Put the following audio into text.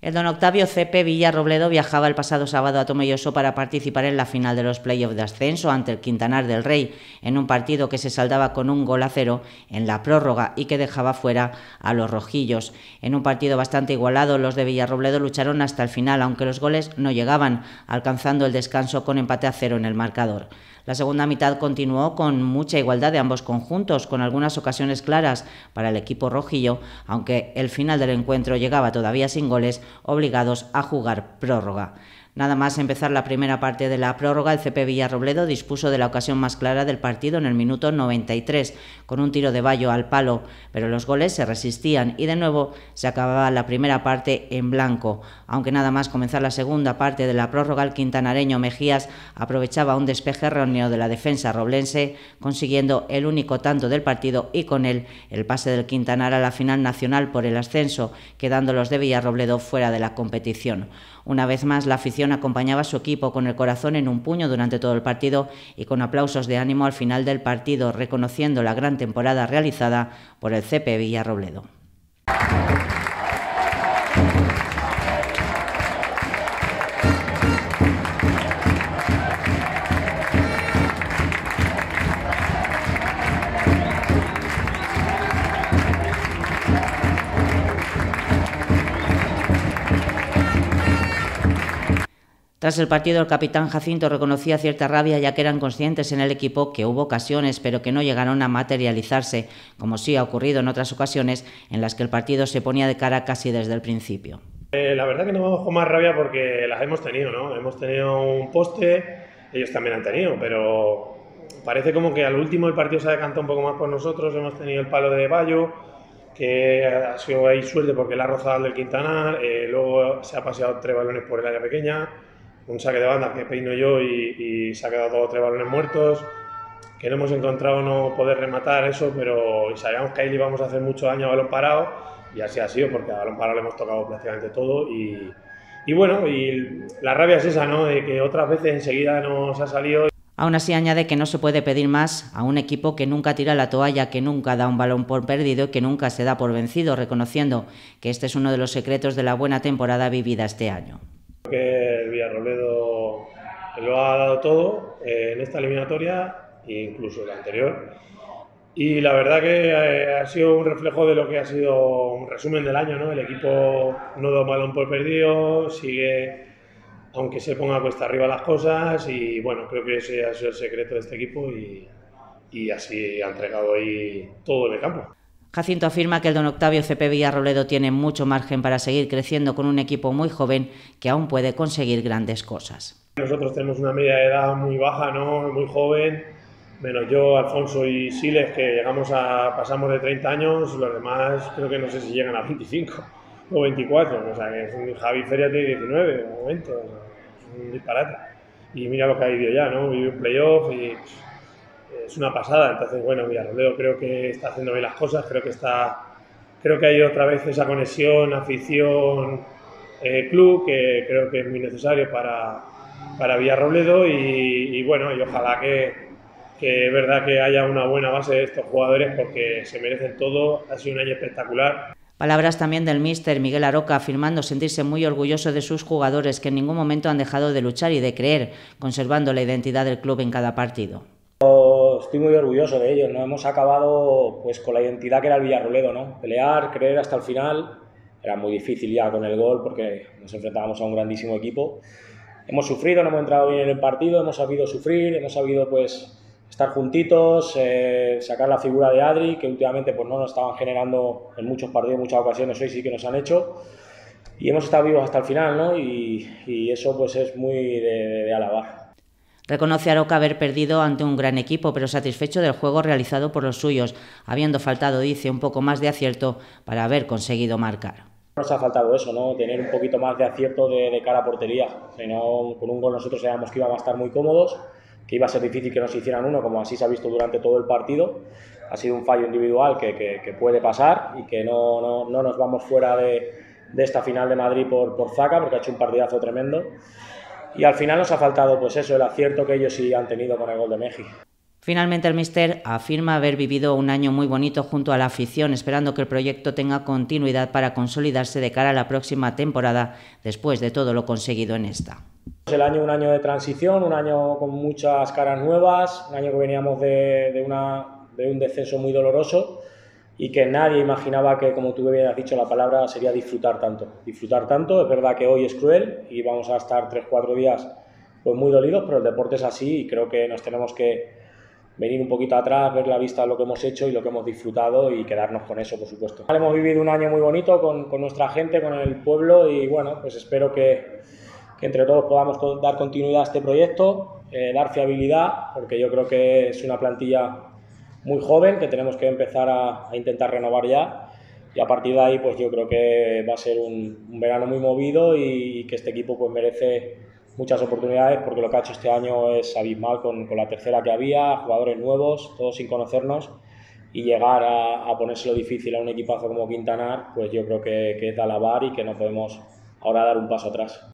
El don Octavio Cepe Villarrobledo viajaba el pasado sábado a Tomelloso para participar en la final de los playoffs de ascenso ante el Quintanar del Rey, en un partido que se saldaba con 1-0 en la prórroga y que dejaba fuera a los rojillos. En un partido bastante igualado, los de Villarrobledo lucharon hasta el final, aunque los goles no llegaban, alcanzando el descanso con empate a 0 en el marcador. La segunda mitad continuó con mucha igualdad de ambos conjuntos, con algunas ocasiones claras para el equipo rojillo, aunque el final del encuentro llegaba todavía sin goles, obligados a jugar prórroga. Nada más empezar la primera parte de la prórroga, el CP Villarrobledo dispuso de la ocasión más clara del partido en el minuto 93, con un tiro de Bayo al palo, pero los goles se resistían y de nuevo se acababa la primera parte en blanco. Aunque nada más comenzar la segunda parte de la prórroga, el quintanareño Mejías aprovechaba un despeje erróneo de la defensa roblense, consiguiendo el único tanto del partido y con él el pase del Quintanar a la final nacional por el ascenso, quedando los de Villarrobledo fuera de la competición. Una vez más, la afición acompañaba a su equipo con el corazón en un puño durante todo el partido y con aplausos de ánimo al final del partido, reconociendo la gran temporada realizada por el CP Villarrobledo. Tras el partido, el capitán Jacinto reconocía cierta rabia, ya que eran conscientes en el equipo que hubo ocasiones, pero que no llegaron a materializarse, como sí ha ocurrido en otras ocasiones en las que el partido se ponía de cara casi desde el principio. La verdad que no me bajo más rabia porque las hemos tenido, ¿no? Hemos tenido un poste, ellos también han tenido, pero parece como que al último el partido se ha decantado un poco más por nosotros. Hemos tenido el palo de Bayo, que ha sido ahí suerte porque la ha rozado al del Quintanar, luego se ha paseado 3 balones por el área pequeña, un saque de banda que peino yo y se ha quedado 2 o 3 balones muertos, que no hemos encontrado no poder rematar eso, pero sabíamos que ahí le íbamos a hacer mucho daño a balón parado y así ha sido, porque a balón parado le hemos tocado prácticamente todo y bueno, y la rabia es esa, ¿no? De que otras veces enseguida nos ha salido. Aún así añade que no se puede pedir más a un equipo que nunca tira la toalla, que nunca da un balón por perdido y que nunca se da por vencido, reconociendo que este es uno de los secretos de la buena temporada vivida este año. Que el Villarrobledo lo ha dado todo en esta eliminatoria e incluso la anterior, y la verdad que ha sido un reflejo de lo que ha sido un resumen del año, ¿no? El equipo no da un balón por perdido, sigue aunque se ponga cuesta arriba las cosas, y bueno, creo que ese ha sido el secreto de este equipo y así ha entregado ahí todo en el campo. Jacinto afirma que el don Octavio Cepe Villarrobledo tiene mucho margen para seguir creciendo con un equipo muy joven que aún puede conseguir grandes cosas. Nosotros tenemos una media de edad muy baja, ¿no? Muy joven, menos yo, Alfonso y Siles, que pasamos de 30 años, los demás creo que no sé si llegan a 25 o 24, o sea que Javi Feria tiene 19 o 20, o sea, es un disparate. Y mira lo que ha vivido ya, ¿no? Vive un playoff y es una pasada. Entonces, bueno, Villarrobledo creo que está haciendo bien las cosas, creo que hay otra vez esa conexión, afición, club, que creo que es muy necesario para Villarrobledo y bueno, y ojalá que es verdad que haya una buena base de estos jugadores porque se merecen todo. Ha sido un año espectacular. Palabras también del míster Miguel Aroca, afirmando sentirse muy orgulloso de sus jugadores que en ningún momento han dejado de luchar y de creer, conservando la identidad del club en cada partido. Estoy muy orgulloso de ellos, ¿no? Hemos acabado pues con la identidad que era el Villarrobledo, ¿no? Pelear, creer hasta el final. Era muy difícil ya con el gol porque nos enfrentábamos a un grandísimo equipo. Hemos sufrido, no hemos entrado bien en el partido, hemos sabido sufrir, hemos sabido pues estar juntitos, sacar la figura de Adri, que últimamente pues no nos estaban generando en muchos partidos, en muchas ocasiones, hoy sí que nos han hecho, y hemos estado vivos hasta el final, ¿no? Y eso pues es muy de alabar. Reconoce Aroca haber perdido ante un gran equipo, pero satisfecho del juego realizado por los suyos, habiendo faltado, dice, un poco más de acierto para haber conseguido marcar. Nos ha faltado eso, ¿no? Tener un poquito más de acierto de cara a portería. Si no, con un gol nosotros sabíamos que íbamos a estar muy cómodos, que iba a ser difícil que nos hicieran uno, como así se ha visto durante todo el partido. Ha sido un fallo individual que puede pasar y que no nos vamos fuera de esta final de Madrid por Zaca, porque ha hecho un partidazo tremendo. Y al final nos ha faltado pues eso, el acierto que ellos sí han tenido con el gol de Meji. Finalmente el míster afirma haber vivido un año muy bonito junto a la afición, esperando que el proyecto tenga continuidad para consolidarse de cara a la próxima temporada, después de todo lo conseguido en esta. El año, un año de transición, un año con muchas caras nuevas, un año que veníamos de un descenso muy doloroso y que nadie imaginaba que, como tú bien has dicho la palabra, sería disfrutar tanto. Disfrutar tanto, es verdad que hoy es cruel y vamos a estar 3-4 días pues muy dolidos, pero el deporte es así y creo que nos tenemos que venir un poquito atrás, ver la vista de lo que hemos hecho y lo que hemos disfrutado y quedarnos con eso, por supuesto. Hemos vivido un año muy bonito con nuestra gente, con el pueblo y bueno, pues espero que entre todos podamos dar continuidad a este proyecto, dar fiabilidad, porque yo creo que es una plantilla muy joven que tenemos que empezar a intentar renovar ya y a partir de ahí pues yo creo que va a ser un verano muy movido y que este equipo pues merece muchas oportunidades porque lo que ha hecho este año es abismal con la tercera que había, jugadores nuevos, todos sin conocernos y llegar a ponérselo difícil a un equipazo como Quintanar, pues yo creo que es de alabar y que no podemos ahora dar un paso atrás.